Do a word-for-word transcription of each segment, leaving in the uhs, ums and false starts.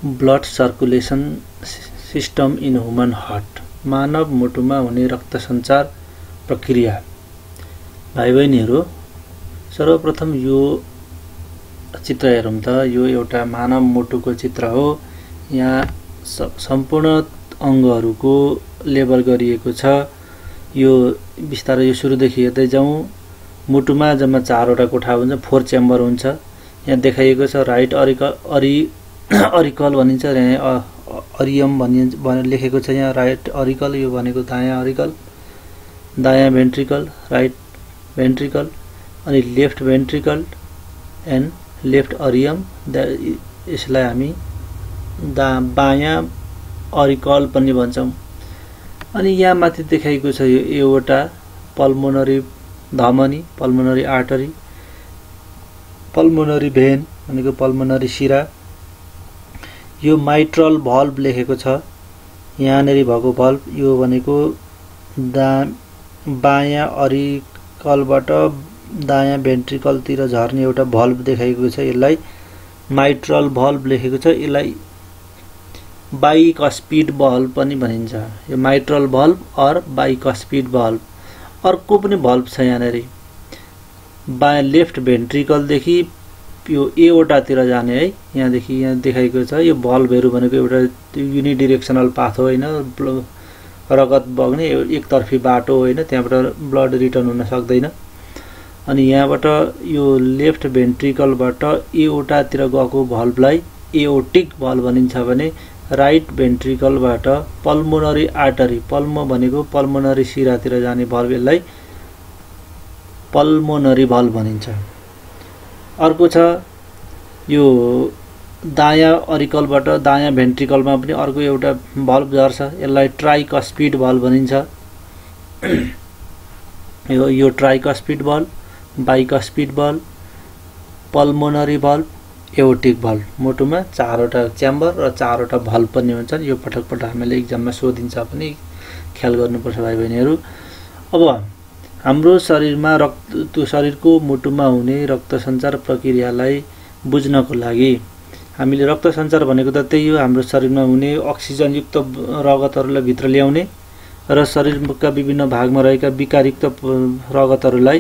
Blood circulation system in human heart, मानव मुटुमा हुने रक्त सञ्चार प्रक्रिया। भाइ बहिनीहरू, सर्वप्रथम यो चित्र हेरौँ त। यो एउटा मानव मुटुको चित्र हो। यहाँ सम्पूर्ण अङ्गहरूको लेबल गरिएको छ। यो बिस्तारै यो सुरुदेखि हेर्दै जाउँ। मुटुमा जम्मा चारवटा कोठा हुन्छ, फोर चेम्बर हुन्छ। यहाँ देखाइएको छ राइट अरिकल अरि अरिकल भनिन्छ, अरियम भनिन्छ भनेर लेखेको छ यहाँ। राइट अरिकल यो भनेको दायाँ अरिकल, दायाँ भेन्ट्रिकल, राइट भेन्ट्रिकल, अनि left ventricle and left atrium. यसलाई हामी दा बायाँ अरिकल पनि भन्छौँ। अनि यहाँ माथि देखाइएको छ यो एउटा पल्मोनरी धमनी, पल्मोनरी आर्टरी, पल्मोनरी भेन भनेको पल्मोनरी शिरा। यो माइट्रल भल्भ लेखेको छ यहाँनेरि भएको भल्भ। यो भनेको दा बायाँ अरिकलबाट दायाँ भेन्ट्रिकलतिर झर्ने एउटा भल्भ देखाइएको छ। यसलाई माइट्रल भल्भ लेखेको छ। यसलाई बाइकस्पिड भल्भ पनि भनिन्छ। यो mitral valve or bicuspid valve. अर्को पनि भल्भ छ यहाँनेरि, बायाँ लेफ्ट भेन्ट्रिकलदेखि यो एओर्टातिर जाने है। यहाँदेखि यहाँ देखाइएको छ। यो भल्भहरू भनेको एउटा युनिडिरेक्सनल पाथ हो, होइन, रगत बग्ने एकतर्फी बाटो होइन, त्यहाँबाट ब्लड रिटर्न हुन सक्दैन। अनि यहाँबाट यो लेफ्ट भेन्ट्रिकलबाट एओर्टातिर गएको भल्भलाई एओर्टिक भल्भ भनिन्छ भने राइट भेन्ट्रिकलबाट पल्मोनरी आर्टरी, पल्मो भनेको पल्मोनरी शिरातिर जाने भल्भ, यसलाई पल्मोनरी भल्भ भनिन्छ। अर्को छ यो दायाँ अरिकलबाट दायाँ भेन्ट्रिकलमा पनि अर्को एउटा भल्भ झर्छ, यसलाई ट्राइकस्पिड भल्भ भनिन्छ। यो यो tricuspid valve, bicuspid valve, pulmonary valve, aortic valve. मुटुमा चारवटा च्याम्बर र चारवटा भल्भ पनि हुन्छन्। यो पटक पटक हामीले इक्जाममा सोधिन्छ पनि, ख्याल गर्नुपर्छ भाइ बहिनीहरू। अब हाम्रो शरीरमा रक्त त्यो शरीरको मुटुमा हुने रक्त सञ्चार प्रक्रियालाई बुझ्नको लागि हामीले रक्त सञ्चार भनेको त त्यही हो, हाम्रो शरीरमा हुने अक्सिजनयुक्त रगतहरूलाई भित्र ल्याउने र शरीरका विभिन्न भागमा रहेका विकारयुक्त रगतहरूलाई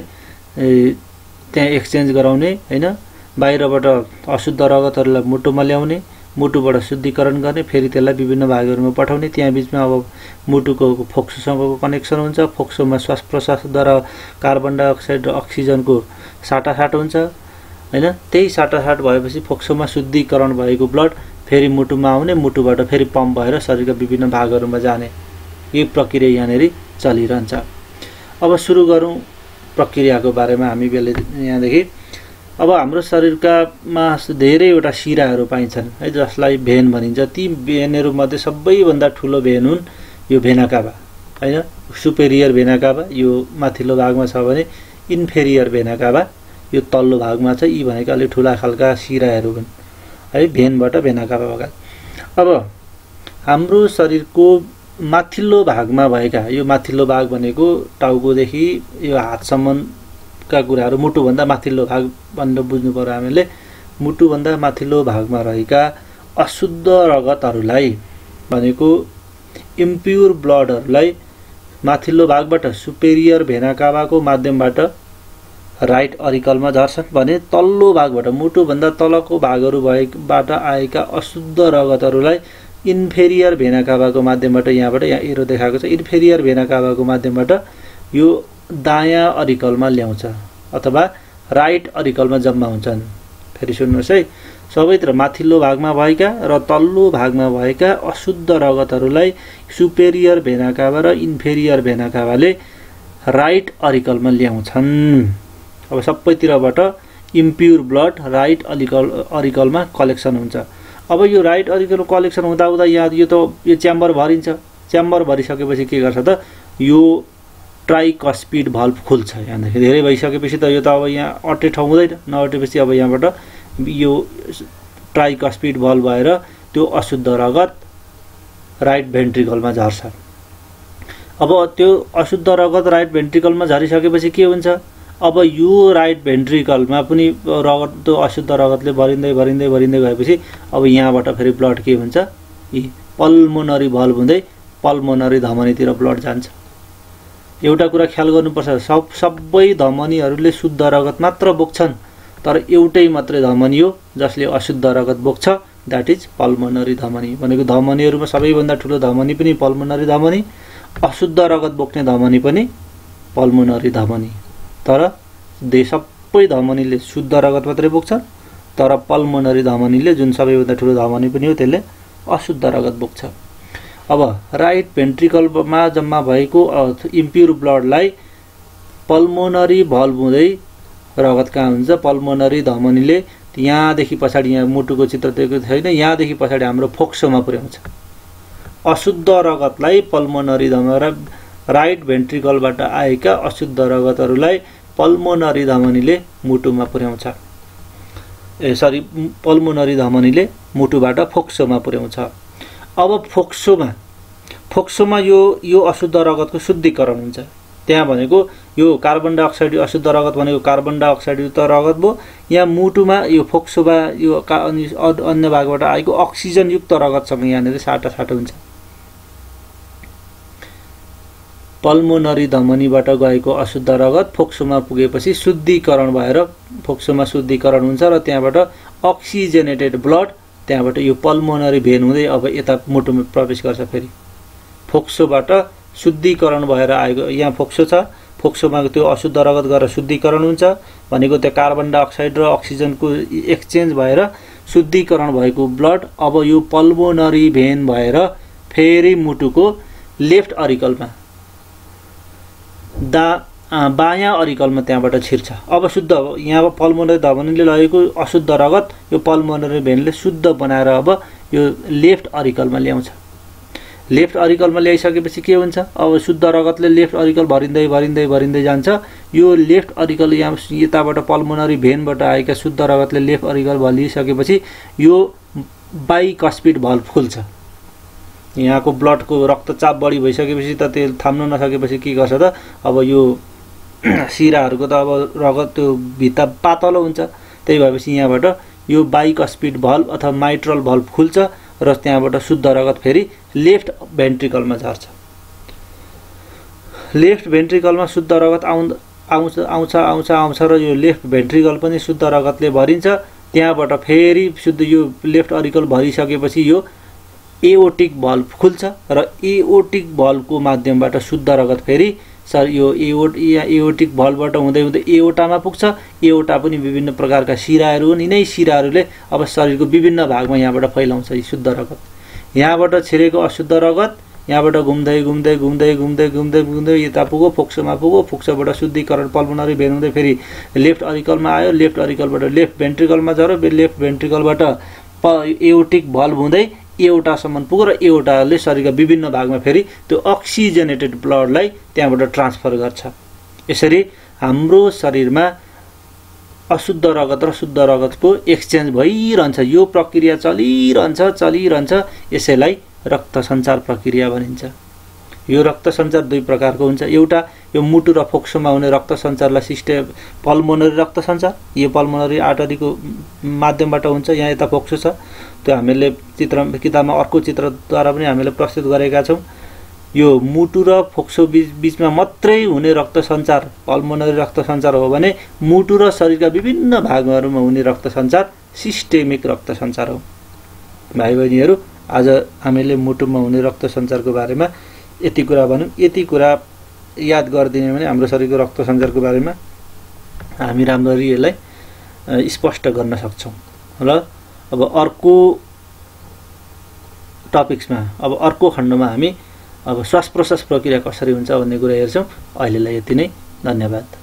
त्यहाँ एक्सचेन्ज गराउने, होइन, बाहिरबाट अशुद्ध रगतहरूलाई मुटुमा ल्याउने, मुटुबाट शुद्धिकरण गर्ने, फेरि त्यसलाई विभिन्न भागहरूमा पठाउने। त्यहाँ बिचमा अब मुटुको फोक्सोसँगको कनेक्सन हुन्छ। फोक्सोमा श्वास प्रश्वासद्वारा कार्बन डाइअक्साइड र अक्सिजनको साटासाट हुन्छ, होइन। त्यही साटासाट भएपछि फोक्सोमा शुद्धिकरण भएको ब्लड फेरि मुटुमा आउने, मुटुबाट फेरि पम्प भएर शरीरका विभिन्न भागहरूमा जाने, यो प्रक्रिया यहाँनेरि चलिरहन्छ। अब सुरु गरौँ प्रक्रियाको बारेमा हामी बेला यहाँदेखि। अब हाम्रो शरीरका मा धेरैवटा शिराहरू पाइन्छन् है, जसलाई भेन भनिन्छ। ती भेनहरूमध्ये सबैभन्दा ठुलो भेन हुन् यो भेना काभा, होइन, सुपेरियर भेना काभा यो माथिल्लो भागमा छ भने इन्फेरियर भेना काभा यो तल्लो भागमा छ। यी भनेका अलिक ठुला खालका शिराहरू हुन् है, भेनबाट भेना काभा भएका। अब हाम्रो शरीरको माथिल्लो भागमा भएका, यो माथिल्लो भाग भनेको टाउकोदेखि यो हातसम्मका कुराहरू, मुटुभन्दा माथिल्लो भाग भनेर बुझ्नु पर्यो हामीले। मुटुभन्दा माथिल्लो भागमा रहेका अशुद्ध रगतहरूलाई भनेको इम्प्युर ब्लडहरूलाई माथिल्लो भागबाट सुपेरियर भेना काभाको माध्यमबाट राइट अरिकलमा झर्छन् भने तल्लो भागबाट मुटुभन्दा तलको भागहरू भएबाट आएका अशुद्ध रगतहरूलाई इन्फेरियर भेना काभाको माध्यमबाट, यहाँबाट यहाँ एरो देखाएको छ, इन्फेरियर भेना काभाको माध्यमबाट यो दायाँ अरिकलमा ल्याउँछ अथवा राइट अरिकलमा जम्मा हुन्छन्। फेरि सुन्नुहोस् है, सबैतिर माथिल्लो भागमा भएका र तल्लो भागमा भएका अशुद्ध रगतहरूलाई सुपेरियर भेना काभा र इन्फेरियर भेना काभाले राइट अरिकलमा ल्याउँछन्। अब सबैतिरबाट इम्प्युर ब्लड राइट अरिकल अरिकलमा कलेक्सन हुन्छ। अब यो राइट अरिकल कलेक्सन हुँदा हुँदा यहाँ यो त यो च्याम्बर भरिन्छ। च्याम्बर भरिसकेपछि के गर्छ त, यो ट्राइकस्पिड भल्भ खुल्छ। यहाँदेखि धेरै भइसकेपछि त यो त अब यहाँ अट्टे ठाउँ हुँदैन, नअटेपछि अब यहाँबाट यो ट्राइकस्पिड भल्भ भएर त्यो अशुद्ध रगत राइट भेन्ट्रिकलमा झर्छ। अब त्यो अशुद्ध रगत राइट भेन्ट्रिकलमा झरिसकेपछि के हुन्छ, अब यो राइट भेन्ट्रिकलमा पनि रगत त्यो अशुद्ध रगतले भरिँदै भरिँदै भरिँदै गएपछि अब यहाँबाट फेरि ब्लड के हुन्छ, यी पल्मोनरी भल्भ हुँदै पल्मोनरी धमनीतिर ब्लड जान्छ। एउटा कुरा ख्याल गर्नुपर्छ, सब सबै धमनीहरूले शुद्ध रगत मात्र बोक्छन्, तर एउटै मात्रै धमनी हो जसले अशुद्ध रगत बोक्छ, द्याट इज पल्मोनरी धमनी। भनेको धमनीहरूमा सबैभन्दा ठुलो धमनी पनि पल्मोनरी धमनी, अशुद्ध रगत बोक्ने धमनी पनि पल्मोनरी धमनी। तर दे सबै धमनीले शुद्ध रगत मात्रै बोक्छ, तर पल्मोनरी धमनीले जुन सबैभन्दा ठुलो धमनी पनि हो त्यसले अशुद्ध रगत बोक्छ। अब राइट भेन्ट्रिकलमा जम्मा भएको इम्प्युर ब्लडलाई पल्मोनरी भल्भ हुँदै रगत कहाँ हुन्छ, पल्मोनरी धमनीले यहाँदेखि पछाडि, यहाँ मुटुको चित्र दिएको छैन, यहाँदेखि पछाडि हाम्रो फोक्सोमा पुर्याउँछ। अशुद्ध रगतलाई पल्मोनरी धमनी, राइट भेन्ट्रिकलबाट आएका अशुद्ध रगतहरूलाई पल्मोनरी धमनीले मुटुमा पुर्याउँछ। ए सरी पल्मोनरी धमनीले मुटुबाट फोक्सोमा पुर्याउँछ। अब फोक्सोमा फोक्सोमा यो यो अशुद्ध रगतको शुद्धिकरण हुन्छ। त्यहाँ भनेको यो कार्बन डाइअक्साइड, अशुद्ध रगत भनेको कार्बन डाइअक्साइड युक्त रगत भयो। यहाँ मुटुमा यो फोक्सोमा यो अन्य भागबाट आएको अक्सिजन युक्त रगतसँग यहाँनिर साटासाटो हुन्छ। पल्मोनरी धमनीबाट गएको अशुद्ध रगत फोक्सोमा पुगेपछि शुद्धिकरण भएर फोक्सोमा शुद्धिकरण हुन्छ र त्यहाँबाट अक्सिजनेटेड ब्लड त्यहाँबाट यो पल्मोनरी भेन हुँदै अब यता मुटुमा प्रवेश गर्छ। फेरि फोक्सोबाट शुद्धिकरण भएर आएको, यहाँ फोक्सो छ, फोक्सोमा त्यो अशुद्ध रगत गएर शुद्धिकरण हुन्छ भनेको त्यो कार्बन डाइअक्साइड र अक्सिजनको एक्सचेन्ज भएर शुद्धिकरण भएको ब्लड अब यो पल्मोनरी भेन भएर फेरि मुटुको लेफ्ट अरिकलमा दा बायाँ अरिकलमा त्यहाँबाट छिर्छ। अब शुद्ध यहाँ पल्मोनरी धमनीले लगेको अशुद्ध रगत यो पल्मोनरी भेनले शुद्ध बनाएर अब यो लेफ्ट अरिकलमा ल्याउँछ। लेफ्ट अरिकलमा ल्याइसकेपछि के हुन्छ, अब शुद्ध रगतले लेफ्ट अरिकल भरिँदै भरिँदै भरिँदै जान्छ। यो लेफ्ट अरिकल यहाँ यताबाट पल्मोनरी भेनबाट आएका शुद्ध रगतले लेफ्ट अरिकल भरिसकेपछि यो बाइकस्पिड भल्भ खुल्छ। यहाँको ब्लडको रक्तचाप बढी भइसकेपछि त त्यो थाम्न नसकेपछि के गर्छ त, अब यो शिराहरूको त अब रगत त्यो भित्ता पातलो हुन्छ, त्यही भएपछि यहाँबाट यो बाइकस्पिड भल्भ अथवा माइट्रल भल्भ खुल्छ र त्यहाँबाट शुद्ध रगत फेरि लेफ्ट भेन्ट्रिकलमा झर्छ। लेफ्ट भेन्ट्रिकलमा शुद्ध रगत आउँदा आउँछ आउँछ आउँछ आउँछ र यो लेफ्ट भेन्ट्रिकल पनि शुद्ध रगतले भरिन्छ। त्यहाँबाट फेरि शुद्ध यो लेफ्ट अरिकल भरिसकेपछि यो एओर्टिक भल्भ खुल्छ र एओर्टिक भल्भको माध्यमबाट शुद्ध रगत फेरि सर यो एओर्ट एओर्टिक भल्भबाट हुँदै हुँदै एओर्टामा पुग्छ। एओर्टा पनि विभिन्न प्रकारका शिराहरू हुन्। यिनै शिराहरूले अब शरीरको विभिन्न भागमा यहाँबाट फैलाउँछ यी शुद्ध रगत। यहाँबाट छिरेको अशुद्ध रगत यहाँबाट घुम्दै घुम्दै घुम्दै घुम्दै घुम्दै घुम्दै यता पुग्यो, फोक्सोमा पुग्यो, फोक्सोबाट शुद्धिकरण पल्मोनरी भेन हुँदै फेरि लेफ्ट अरिकलमा आयो, लेफ्ट अरिकलबाट लेफ्ट भेन्ट्रिकलमा झऱ्यो, लेफ्ट भेन्ट्रिकलबाट प एओर्टिक भल्भ हुँदै एओर्टासम्म पुग्यो र एओर्टाले शरीरका विभिन्न भागमा फेरि त्यो अक्सिजनेटेड ब्लडलाई त्यहाँबाट ट्रान्सफर गर्छ। यसरी हाम्रो शरीरमा अशुद्ध रगत र शुद्ध रगतको एक्सचेन्ज भइरहन्छ। यो प्रक्रिया चलिरहन्छ चलिरहन्छ यसैलाई रक्त सञ्चार प्रक्रिया भनिन्छ। यो रक्त सञ्चार दुई प्रकारको हुन्छ। एउटा यो मुटु र फोक्सोमा हुने रक्त सञ्चारलाई सिस्टम पल्मोनरी रक्त सञ्चार, यो पल्मोनरी आर्टरीको माध्यमबाट हुन्छ। यहाँ यता फोक्सो छ, त्यो हामीले चित्र किताबमा अर्को चित्रद्वारा पनि हामीले प्रस्तुत गरेका छौँ। यो मुटु र फोक्सो बीच बीचमा मात्रै हुने रक्त सञ्चार पल्मोनरी रक्त सञ्चार हो भने मुटु र शरीरका विभिन्न भागहरूमा हुने रक्त सञ्चार सिस्टेमिक रक्त सञ्चार हो। भाइ बहिनीहरू, आज हामीले मुटुमा हुने रक्त सञ्चारको बारेमा यति कुरा भनौँ। यति कुरा याद गरिदिने भने हाम्रो शरीरको रक्त सञ्चारको बारेमा हामी राम्ररी यसलाई स्पष्ट गर्न सक्छौँ। ल अब अर्को टपिक्समा अब अर्को खण्डमा हामी अब श्वास प्रश्वास प्रक्रिया कसरी हुन्छ भन्ने कुरा हेर्छौँ। अहिलेलाई यति नै, धन्यवाद।